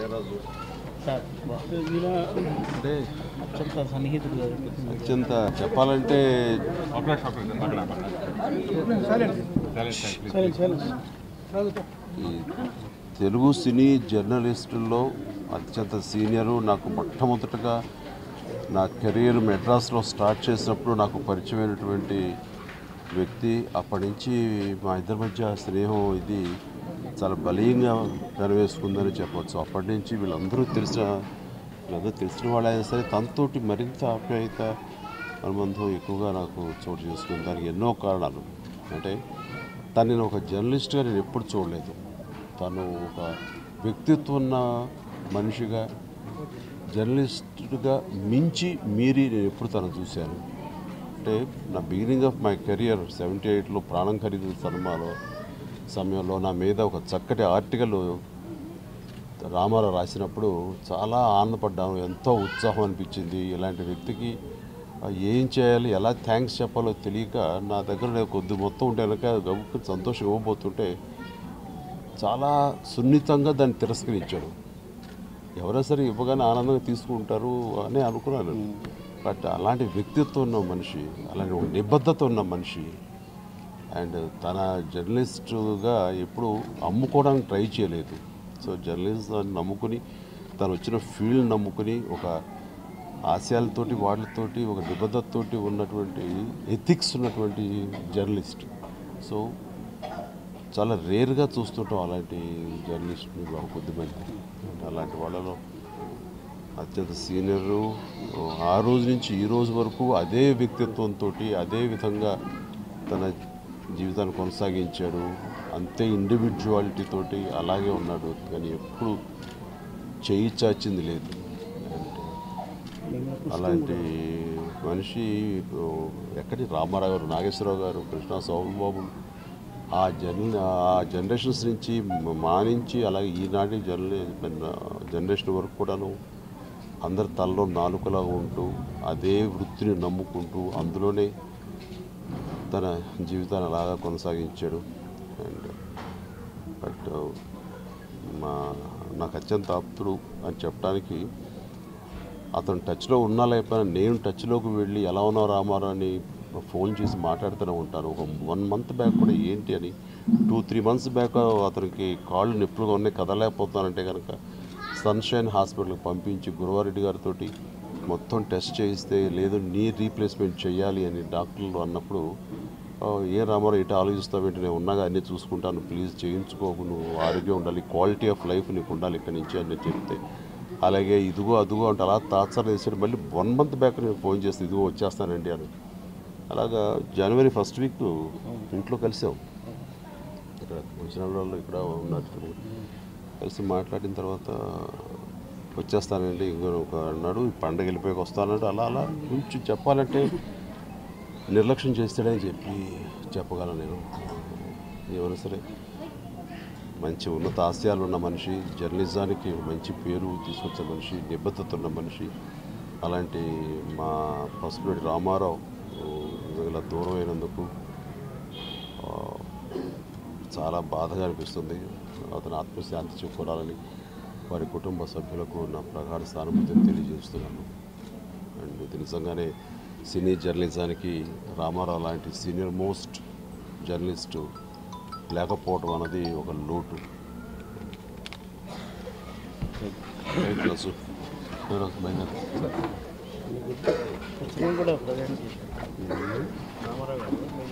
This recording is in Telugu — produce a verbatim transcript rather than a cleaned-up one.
అంటే అత్యంత చెప్పాలంటే ఈ తెలుగు సినీ జర్నలిస్టుల్లో అత్యంత సీనియరు. నాకు మొట్టమొదటగా నా కెరీర్ మెడ్రాస్లో స్టార్ట్ చేసినప్పుడు నాకు పరిచయమైనటువంటి వ్యక్తి. అప్పటి నుంచి మా ఇద్దరి మధ్య స్నేహం ఇది చాలా బలీయంగా నెరవేసుకుందని చెప్పవచ్చు. అప్పటి నుంచి వీళ్ళందరూ తెలిసిన వీళ్ళందరూ తెలిసిన వాళ్ళైనా సరే తనతోటి మరింత ఆప్యాయత అనుబంధం ఎక్కువగా నాకు చోటు చేసుకుంది. దానికి ఎన్నో కారణాలు. అంటే తను నేను ఒక జర్నలిస్ట్గా నేను ఎప్పుడు చూడలేదు. తను ఒక వ్యక్తిత్వం ఉన్న మనిషిగా, జర్నలిస్టుగా మించి మీరి నేను ఎప్పుడు తను చూశాను. అంటే నా beginning of my career seventy ఎయిట్లో ప్రాణం ఖరీదు సినిమాలో సమయంలో నా మీద ఒక చక్కటి ఆర్టికల్ రామారావు రాసినప్పుడు చాలా ఆనందపడ్డాను. ఎంతో ఉత్సాహం అనిపించింది. ఇలాంటి వ్యక్తికి ఏం చేయాలి, ఎలా థ్యాంక్స్ చెప్పాలో తెలియక నా దగ్గర కొద్ది మొత్తం ఉంటే కనుక గబుక్కు సంతోషం ఇవ్వబోతుంటే చాలా సున్నితంగా దాన్ని తిరస్కరించాడు. ఎవరైనా సరే ఇవ్వగానే ఆనందంగా తీసుకుంటారు అని అనుకున్నాను. బట్ అలాంటి వ్యక్తిత్వం ఉన్న మనిషి, అలాంటి ఒక నిబద్ధత ఉన్న మనిషి, అండ్ తన జర్నలిస్టుగా ఎప్పుడు అమ్ముకోవడానికి ట్రై చేయలేదు. సో జర్నలిజం నమ్ముకుని తను వచ్చిన ఫీల్డ్ నమ్ముకుని ఒక ఆశయాలతోటి వాటితోటి ఒక నిబద్ధతతోటి ఉన్నటువంటి ఎథిక్స్ ఉన్నటువంటి జర్నలిస్ట్. సో చాలా రేర్గా చూస్తుంటాం అలాంటి జర్నలిస్ట్ని కొద్దిమంది. అలాంటి వాళ్ళలో అత్యంత సీనియరు. ఆ రోజు నుంచి ఈ రోజు వరకు అదే వ్యక్తిత్వంతో అదే విధంగా తన జీవితాన్ని కొనసాగించాడు. అంతే ఇండివిజువాలిటీ తోటి అలాగే ఉన్నాడు. కానీ ఎప్పుడు చేయి చాచింది లేదు. అలాంటి మనిషి ఎక్కడి రామారావు గారు, నాగేశ్వరరావు గారు, కృష్ణ సోమబాబు ఆ జన్ ఆ జనరేషన్స్ నుంచి మానించి అలాగే ఈనాటి జర్నలి జనరేషన్ వరకు కూడాను అందరి తలలో నాలుకలా ఉంటూ అదే వృత్తిని నమ్ముకుంటూ అందులోనే తన జీవితాన్ని అలాగా కొనసాగించాడు. అండ్ బట్ మా నాకు అత్యంత ఆప్తుడు అని చెప్పడానికి అతను టచ్లో ఉన్నా లేకపోయినా నేను టచ్లోకి వెళ్ళి ఎలా ఉన్నావు రామారావు అని ఫోన్ చేసి మాట్లాడుతూనే ఉంటాను. ఒక వన్ మంత్ బ్యాక్ కూడా ఏంటి అని టూ త్రీ మంత్స్ బ్యాక్ అతనికి కాళ్ళు నొప్పులుగా ఉన్నాయి, కదలేకపోతున్నానంటే కనుక సన్షైన్ హాస్పిటల్కి పంపించి గురువారెడ్డి గారితో మొత్తం టెస్ట్ చేయిస్తే లేదు నీ రీప్లేస్మెంట్ చేయాలి అని డాక్టర్లు అన్నప్పుడు ఏ రామారావు ఇటు ఆలోచిస్తావేంటి, నేను ఉన్నాగా అన్నీ చూసుకుంటాను, ప్లీజ్ చేయించుకోకు, నువ్వు ఆరోగ్యం ఉండాలి, క్వాలిటీ ఆఫ్ లైఫ్ నీకు ఉండాలి ఇక్కడి నుంచి అని చెప్తే అలాగే ఇదిగో అదుగో అంటే అలా తాత్సారం చేసాడు. మళ్ళీ వన్ మంత్ బ్యాక్ నేను ఫోన్ చేస్తే ఇదిగో వచ్చేస్తానండి అని. అలాగా జనవరి ఫస్ట్ వీక్ ఇంట్లో కలిసాం. ఇక్కడ వచ్చిన వాళ్ళు ఇక్కడ ఉన్నారు. కలిసి మాట్లాడిన తర్వాత వచ్చేస్తానండి ఇంకో ఒక అన్నాడు, పండగ వెళ్ళిపోయాక వస్తానంటే అలా అలా కొంచెం చెప్పాలంటే నిర్లక్ష్యం చేస్తాడని చెప్పి చెప్పగలను నేను. ఏమైనా సరే మంచి ఉన్నత ఆశయాలు ఉన్న మనిషి, జర్నలిజానికి మంచి పేరు తీసుకొచ్చే మనిషి, నిబద్ధత ఉన్న మనిషి. అలాంటి మా పసుపులేటి రామారావు ఇలా దూరం అయినందుకు చాలా బాధగా అనిపిస్తుంది. అతను ఆత్మశాంతి చేకూరాలని వారి కుటుంబ సభ్యులకు నా ప్రగాఢ సానుభూతిని తెలియజేస్తున్నాను. అండ్ ఇది నిజంగానే సినీ జర్నలిజానికి రామారావు లాంటి సీనియర్ మోస్ట్ జర్నలిస్టు లేకపోవడం అన్నది ఒక లోటు. కూడా